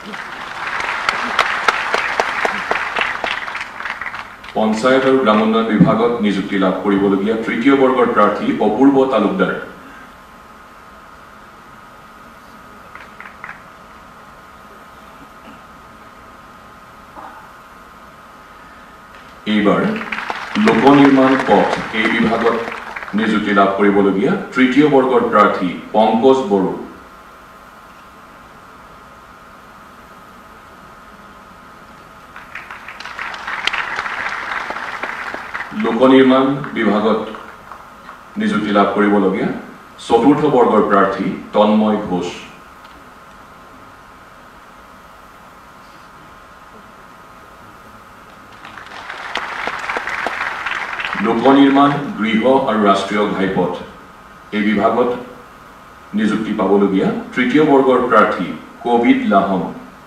পঞ্চায়ত আৰু গ্ৰাম উন্নয়ন বিভাগত নিযুক্তি লাভ কৰিবলগীয়া তৃতীয় বৰ্গৰ প্ৰাৰ্থী অপূৰ্ব তালুকদাৰ। এইবাৰ লোক নিৰ্মাণ পথ এই বিভাগত নিযুক্তি লাভ কৰিবলগীয়া তৃতীয় বৰ্গৰ প্ৰাৰ্থী পংকজ বড়ো। লোক নিৰ্মাণ বিভাগত নিযুক্তি লাভ কৰিবলগীয়া চতুৰ্থ বৰ্গৰ প্ৰাৰ্থী তন্ময় ঘোষ। লোক নিৰ্মাণ গৃহ আৰু ৰাষ্ট্ৰীয় ঘাইপথ এই বিভাগত নিযুক্তি পাবলগীয়া তৃতীয় বৰ্গৰ প্ৰাৰ্থী কবিদ লাহম।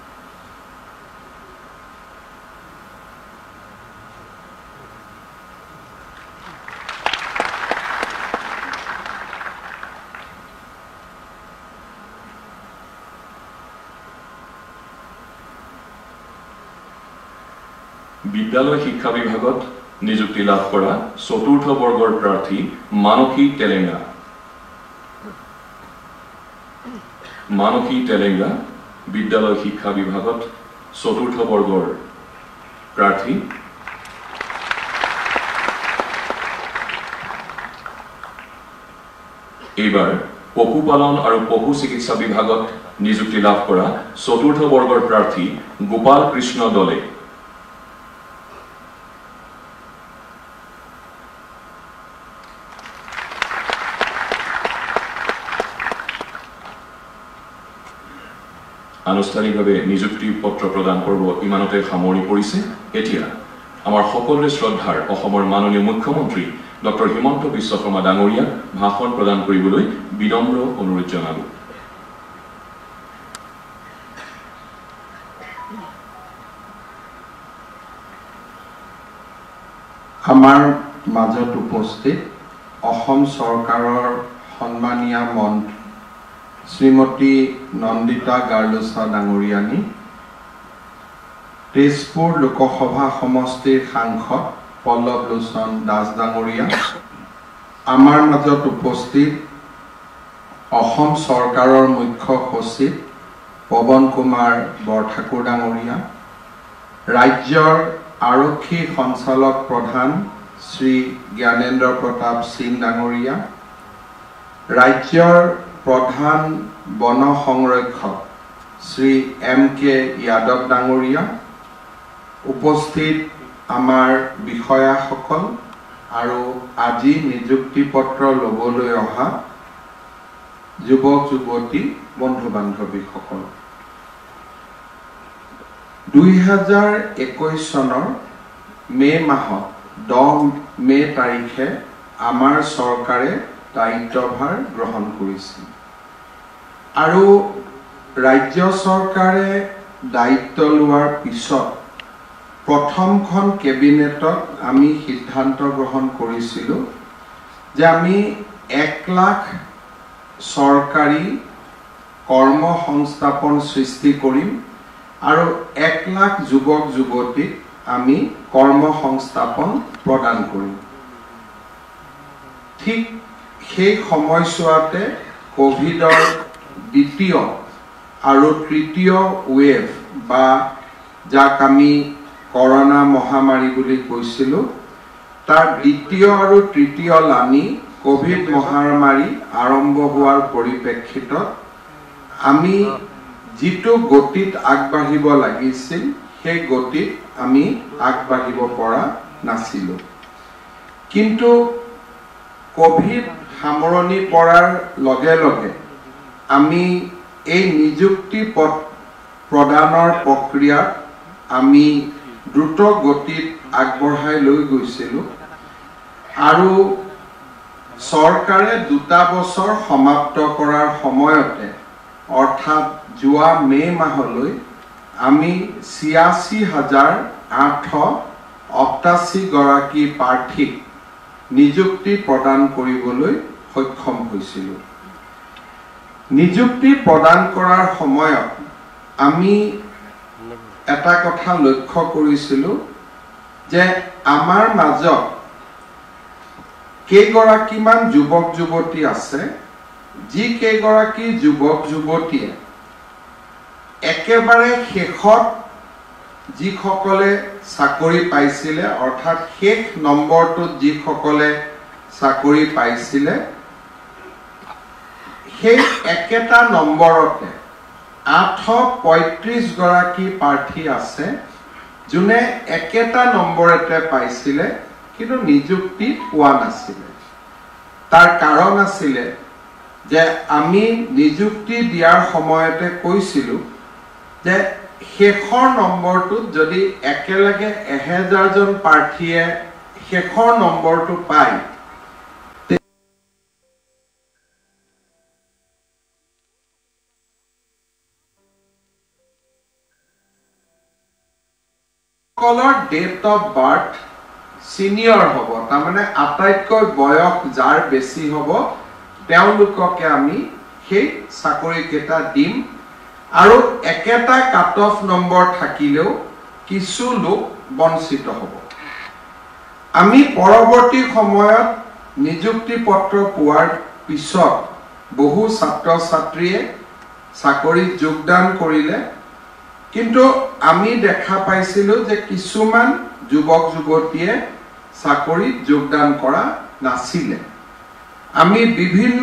বিদ্যালয় শিক্ষা বিভাগত নিযুক্তি লাভ কৰা চতুৰ্থ বৰ্গৰ প্ৰাৰ্থী মানসী তেলেঙ্গা। মানসী তেলেঙ্গা বিদ্যালয় শিক্ষা বিভাগত চতুৰ্থ বৰ্গৰ প্ৰাৰ্থী। এইবাৰ পশুপালন আৰু পশু চিকিৎসা বিভাগত নিযুক্তি লাভ কৰা চতুৰ্থ বৰ্গৰ প্ৰাৰ্থী গোপাল কৃষ্ণ দলে। আনুষ্ঠানিকভাৱে নিযুক্তি পত্ৰ প্ৰদান পৰ্ব ইমানতে সামৰণি পৰিছে। এতিয়া আমাৰ সকলোৰে শ্ৰদ্ধাৰ অসমৰ মাননীয় মুখ্যমন্ত্ৰী ডক্টৰ হিমন্ত বিশ্ব শৰ্মা ডাঙৰীয়াক ভাষণ প্ৰদান কৰিবলৈ বিনম্ৰ অনুৰোধ জনালো। আমাৰ মাজত উপস্থিত অসম চৰকাৰৰ সন্মানীয় মন্ত্ৰী শ্ৰীমতী নন্দিতা গাৰ্লোচা ডাঙৰীয়ানী, তেজপুৰ লোকসভা সমষ্টিৰ সাংসদ পল্লৱ লোচন দাস ডাঙৰীয়া, আমাৰ মাজত উপস্থিত অসম চৰকাৰৰ মুখ্য সচিব পৱন কুমাৰ বৰঠাকুৰ ডাঙৰীয়া, ৰাজ্যৰ আৰক্ষী সঞ্চালক প্ৰধান শ্ৰী জ্ঞানেন্দ্ৰ প্ৰতাপ সিং ডাঙৰীয়া, ৰাজ্যৰ প্ৰধান বন সংৰক্ষক শ্ৰী M.K. যাদৱ ডাঙৰীয়া, উপস্থিত আমাৰ বিষয়াসকল আৰু আজি নিযুক্তি পত্ৰ ল'বলৈ অহা যুৱক যুৱতী বন্ধু বান্ধৱীসকল, 2021 চনৰ মে মাহত 10 মে তাৰিখে আমাৰ চৰকাৰে দায়িত্বভাৰ গ্ৰহণ কৰিছিল আৰু ৰাজ্য চৰকাৰে দায়িত্ব লোৱাৰ পিছত প্ৰথমখন কেবিনেটত আমি সিদ্ধান্ত গ্ৰহণ কৰিছিলোঁ যে আমি 1 লাখ চৰকাৰী কৰ্মসংস্থাপন সৃষ্টি কৰিম আৰু 1 লাখ যুৱক যুৱতীক আমি কৰ্মসংস্থাপন প্ৰদান কৰিম। ঠিক সেই সময়ছোৱাতে কোভিডৰ দ্বিতীয় আৰু তৃতীয় ৱেভ বা যাক আমি করোনা মহামাৰী বুলি কৈছিলোঁ, তাৰ দ্বিতীয় আৰু তৃতীয় লানি কোভিড মহামাৰী আৰম্ভ হোৱাৰ পৰিপ্ৰেক্ষিতত আমি যিটো গতিত আগবাঢ়িব লাগিছিল সেই গতিত আমি আগবাঢ়িব পৰা নাছিলোঁ। কিন্তু কোভিড সামৰণি পৰাৰ লগে লগে আমি এই নিযুক্তি প্ৰদানৰ প্ৰক্ৰিয়াত আমি দ্ৰুত গতিত আগবঢ়াই লৈ গৈছিলোঁ আৰু চৰকাৰে 2 বছৰ সমাপ্ত কৰাৰ সময়তে অৰ্থাৎ যোৱা মে মাহলৈ আমি 86,888 গৰাকী প্ৰাৰ্থীক নিযুক্তি প্ৰদান কৰিবলৈ সক্ষম হৈছিলোঁ। নিযুক্তি প্ৰদান কৰাৰ সময়ত আমি এটা কথা লক্ষ্য কৰিছিলোঁ যে আমাৰ মাজত কেইগৰাকীমান যুৱক যুৱতী আছে যি কেইগৰাকী যুৱক যুৱতীয়ে একেবাৰে শেষত যিসকলে চাকৰি পাইছিলে অৰ্থাৎ শেষ নম্বৰটোত যিসকলে চাকৰি পাইছিলে সেই একেটা নম্বৰতে 835 গৰাকী প্ৰাৰ্থী আছে যোনে একেটা নম্বৰতে পাইছিলে কিন্তু নিযুক্তি পোৱা নাছিলে তাৰ কাৰণ আছিল যে আমি নিযুক্তি দিয়াৰ সময়তে কৈছিলোঁ যে শেষৰ নম্বৰটোত যদি একেলগে 1000 জন প্ৰাৰ্থীয়ে শেষৰ নম্বৰটো পায় সকলৰ ডেট অফ বাৰ্থ সিনিয়ৰ হ'ব তাৰ মানে আটাইতকৈ বয়স যাৰ বেছি হ'ব তেওঁলোককে আমি সেই চাকৰি কেটা দিম আৰু একেটা কাট অফ নম্বৰ থাকিলেও কিছু লোক বঞ্চিত হ'ব আমি পৰৱৰ্তী সময়ত নিযুক্তি পত্ৰ পোৱাৰ পিছত বহু ছাত্ৰ ছাত্ৰীয়ে চাকৰিত যোগদান কৰিলে কিন্তু আমি দেখা পাইছিলোঁ যে কিছুমান যুৱক যুৱতীয়ে চাকৰিত যোগদান কৰা নাছিলে আমি বিভিন্ন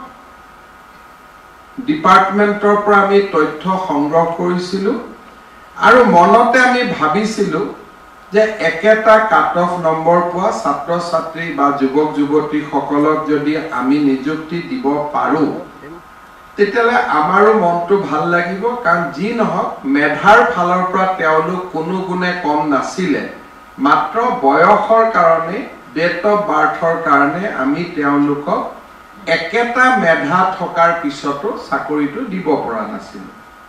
ডিপাৰ্টমেণ্টৰ পৰা আমি তথ্য সংগ্ৰহ কৰিছিলোঁ আৰু মনতে আমি ভাবিছিলোঁ যে একেটা কাট অফ নম্বৰ পোৱা ছাত্ৰ ছাত্ৰী বা যুৱক যুৱতীসকলক যদি আমি নিযুক্তি দিব পাৰোঁ তেতিয়ালে আমাৰো মনটো ভাল লাগিব কাৰণ যি নহওক মেধাৰ ফালৰ পৰা তেওঁলোক কোনো গুণে কম নাছিলে মাত্ৰ বয়সৰ কাৰণে ডেট অফ বাৰ্থৰ কাৰণে আমি তেওঁলোকক একেটা মেধা থকাৰ পিছতো চাকৰিটো দিব পৰা নাছিল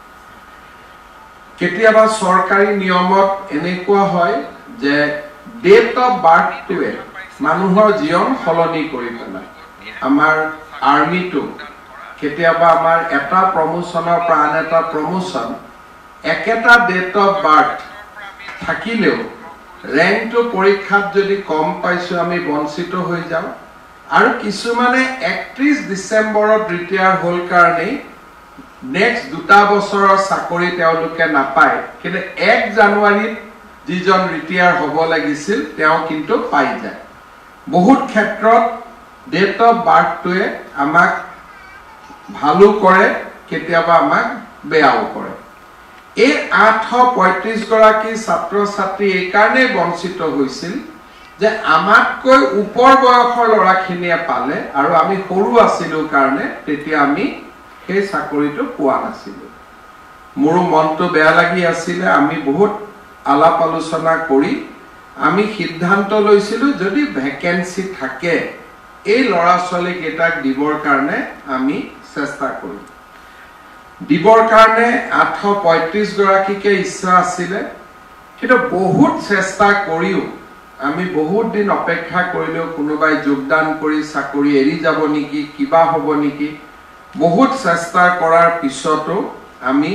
কেতিয়াবা চৰকাৰী নিয়মত এনেকুৱা হয় যে ডেট অফ বাৰ্থটোৱে মানুহৰ জীৱন সলনি কৰি পেলায় আমাৰ আৰ্মিটো কেতিয়াবা আমাৰ এটা প্ৰমোশনৰ পৰা আন এটা প্ৰমোশন একেটা ডেট অফ বাৰ্থ থাকিলেও ৰেংকটো পৰীক্ষাত যদি কম পাইছো আমি বঞ্চিত হৈ যাওঁ আৰু কিছুমানে 31 ডিসেম্বৰত ৰিটায়াৰ হ'ল কাৰণে নেক্সট দুটা বছৰৰ চাকৰি তেওঁলোকে নাপায় কিন্তু 1 জানুৱাৰীত যিজন ৰিটায়াৰ হ'ব লাগিছিল তেওঁ কিন্তু পাই যায় বহুত ক্ষেত্ৰত ডেট অফ বাৰ্থটোৱে আমাক ভালো কৰে কেতিয়াবা আমাক বেয়াও কৰে এই 835 গৰাকী ছাত্ৰ ছাত্ৰী এই কাৰণে বঞ্চিত হৈছিল যে আমাতকৈ ওপৰ বয়সৰ লৰাখিনিয়ে পালে আৰু আমি সৰু আছিলোঁ কাৰণে তেতিয়া আমি সেই চাকৰিটো পোৱা নাছিলোঁ মোৰ মনটো বেয়া লাগি আছিল আমি বহুত আলাপ আলোচনা কৰি আমি সিদ্ধান্ত লৈছিলোঁ যদি ভ্যাকেন্সি থাকে এই লৰা ছোৱালী কেইটাক দিবৰ কাৰণে আমি চেষ্টা কৰিম দিবৰ কাৰণে 835 গৰাকীকে ইচ্ছা আছিল কিন্তু বহুত চেষ্টা কৰিও আমি বহুত দিন অপেক্ষা কৰিলেও কোনোবাই যোগদান কৰি চাকৰি এৰি যাব নেকি কিবা হ'ব নেকি বহুত চেষ্টা কৰাৰ পিছতো আমি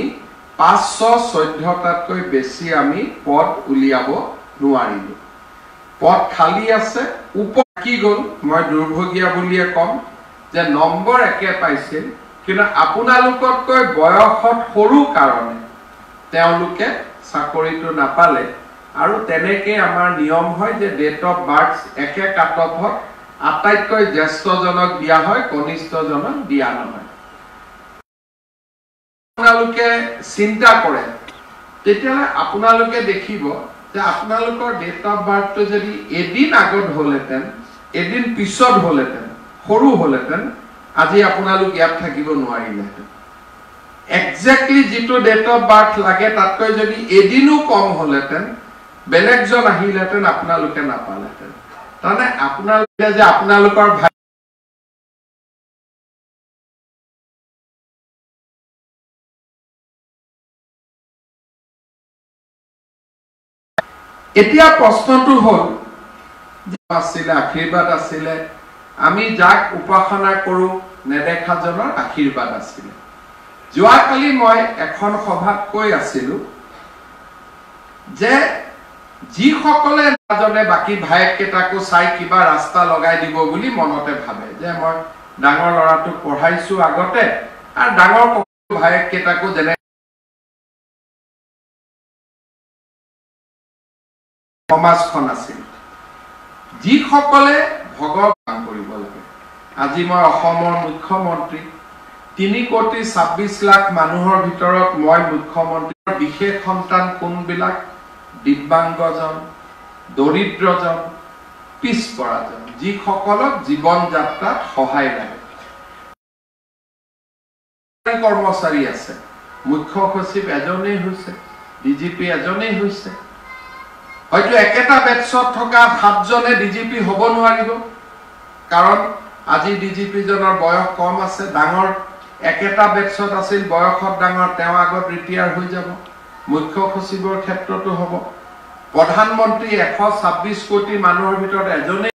514টাতকৈ বেছি আমি পদ উলিয়াব নোৱাৰিলো পদ খালি আছে উপকি গল মই দুৰ্ভগীয়া বুলিয়ে কম যে নম্বৰ একে পাইছিল কিন্তু আপোনালোকতকৈ বয়সত সৰু কাৰণে তেওঁলোকে চাকৰিটো নাপালে আৰু তেনেকৈ আমাৰ নিয়ম হয় যে ডেট অফ বাৰ্থ একে কাট অফত আটাইতকৈ জ্যেষ্ঠজনক দিয়া হয় কনিষ্ঠজনক দিয়া নহয় আপোনালোকে চিন্তা কৰে তেতিয়ালে আপোনালোকে দেখিব যে আপোনালোকৰ ডেট অফ বাৰ্থটো যদি এদিন আগত হ'লেতেন এদিন পিছত হ'লেতেন সৰু হ'লেতেন আজি আপোনালোক ইয়াত থাকিব নোৱাৰিলেহেঁতেন এক্সাক্টলি যিটো ডেট অফ বাৰ্থ লাগে তাতকৈ যদি এদিনো কম হ'লেতেন বেলেগজন আহিলেতেন আপোনালোকে নাপালেতেন তাৰমানে আপোনালোকে যে আপোনালোকৰ এতিয়া প্ৰশ্নটো হ'ল আছিলে আশীৰ্বাদ আছিলে আমি যাক উপাসনা কৰো নেদেখাজনৰ আশীৰ্বাদ আছিলে যোৱাকালি মই এখন সভাত কৈ আছিলো যে যিসকলে নাজনে বাকী ভায়েককেইটাকো চাই কিবা ৰাস্তা লগাই দিব বুলি মনতে ভাবে যে মই ডাঙৰ ল'ৰাটোক পঢ়াইছো আগতে আৰু ডাঙৰ ভায়েককেইটাকো যেনে সমাজখন আছিল যিসকলে ভগৱান কৰিব লাগে আজি মই অসমৰ মুখ্যমন্ত্ৰী 3,26 লাখ মানুহৰ ভিতৰত মই মুখ্যমন্ত্ৰীৰ বিশেষ সন্তান কোনবিলাক দিব্যাংগজন দৰিদ্ৰজন পিছপৰাজন যিসকলক জীৱন যাত্ৰাত সহায় লাগে কৰ্মচাৰী আছে মুখ্য সচিব এজনেই হৈছে ডিজিপি এজনেই হৈছে হয়তো একেটা বেটছত থকা 7 জনে ডিজিপি হ'ব নোৱাৰিব কাৰণ আজি ডিজিপি জনৰ বয়স কম আছে ডাঙৰ একেটা বেটছত আছিল বয়সত ডাঙৰ তেওঁ আগত ৰিটায়াৰ হৈ যাব মুখ্য সচিবৰ ক্ষেত্ৰতো হ'ব প্ৰধানমন্ত্ৰী 126 কোটি মানুহৰ ভিতৰত এজনেই